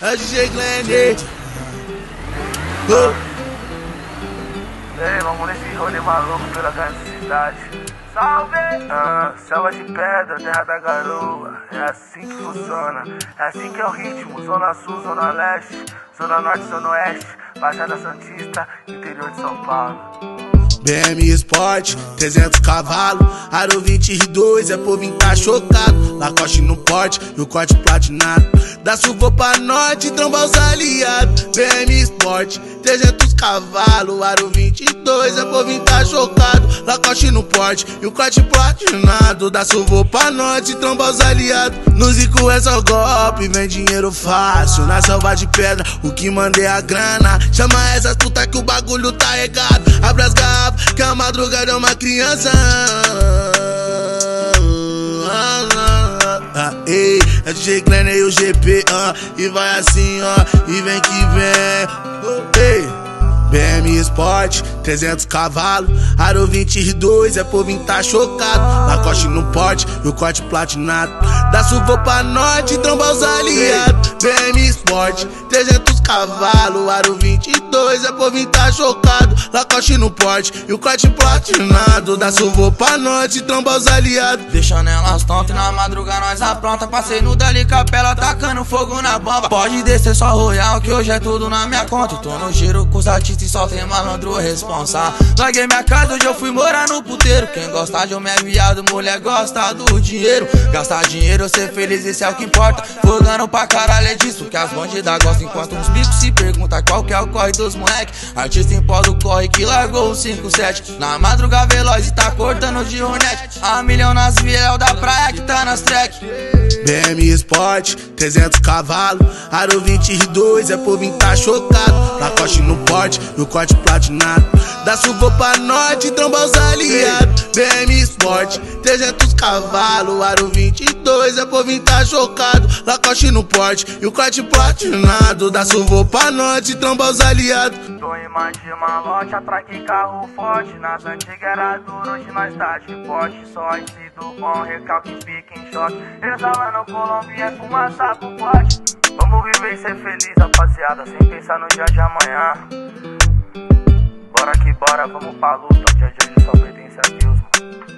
É o DJ Glenn. Ei, vamos nesse rolê maluco pela grande cidade. Salve! Selva de pedra, terra da garoa. É assim que funciona, é assim que é o ritmo. Zona Sul, Zona Leste, Zona Norte, Zona Oeste, Baixada Santista, interior de São Paulo. BM Sport, 300 cavalos, Aro 22, é povo tá chocado. Lacoste no porte e o corte platinado. Da Sul vou pra norte, tromba os aliados. BM Sport, 300 cavalos, Aro 22, é povo tá chocado. Lacoste no porte e o corte platinado. Da Sul vou pra norte, tromba os aliados. No Zico é só golpe, vem dinheiro fácil. Na selva de pedra, o que mandei a grana. Chama essas putas que o bagulho tá regado. Abre as garrafas que a madrugada é uma criança. Ei, é DJ Glenn e o GP, e vai assim, e vem que vem. Ei, BM Sport, 300 cavalos, Aro 22, é povo tá chocado. Lacoste no porte e o corte platinado. Da Sul vou pra norte, tromba os aliados. BM Sport, 300 cavalos, Aro 22, é povo tá chocado. Lacoste no porte e o corte platinado. Da Sul vou pra norte, tromba os aliados. Deixando elas tontas, na madruga nós apronta. Passei no Dali Capela, tacando fogo na bomba. Pode descer só royal, que hoje é tudo na minha conta. Tô no giro com os artistas e só tem malandro responsável. Larguei minha casa, hoje eu fui morar no puteiro. Quem gosta de homem é viado, mulher gosta do dinheiro. Gastar dinheiro, ser feliz, esse é o que importa. Fogando pra caralho, é disso que as bandidas gostam. Enquanto uns bicos se perguntam qual que é o corre dos moleque. Artista em pó do corre que largou o 5-7. Na madruga veloz e tá cortando de Hornet. A milhão nas viel da praia que tá nas track. BM Sport, 300 cavalos, Aro 22, é povo tá chocado. Lacoste no porte e o corte platinado. Da Sul vou pra norte, tromba os aliados. BM Sport, 300 cavalos, Aro 22, é povo tá chocado. Lacoste no porte e o corte platinado. Da Sul vou pra norte, tromba os aliados. Tô em mais de malote, atraque carro forte. Nas antigas era duro, hoje nós tá de pote. Só esse do bom, recalque fica em choque. Exalando Colômbia, é fumaça pro pote. Vamos viver e ser feliz, rapaziada, sem pensar no dia de amanhã. Bora que bora, vamos pra luta. O dia de hoje só pertence a Deus, mano.